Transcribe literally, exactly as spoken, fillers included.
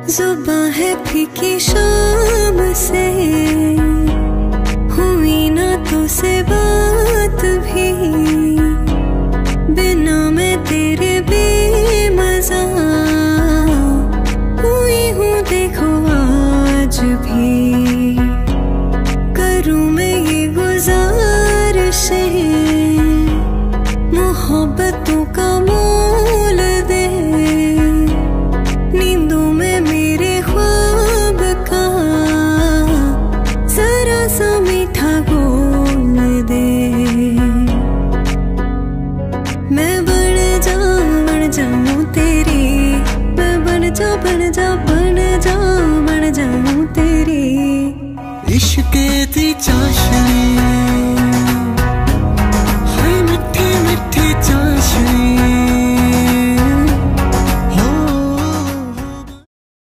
जुबां है फीकी शाम से, हुई ना तुझसे बात भी, बिना मैं तेरे बेमज़ा हुई हूँ देखो आज भी। करूँ मैं ये गुज़ारिशें, मोहब्बतों का मोल दे, नींदों में मेरे ख्वाब का जरा सा मीठा घोल दे। मैं बन जाऊं बन जाऊं तेरी, मैं बन जा बन जा बन जा बन जाऊं तेरी। इश्क़ दी चाशनी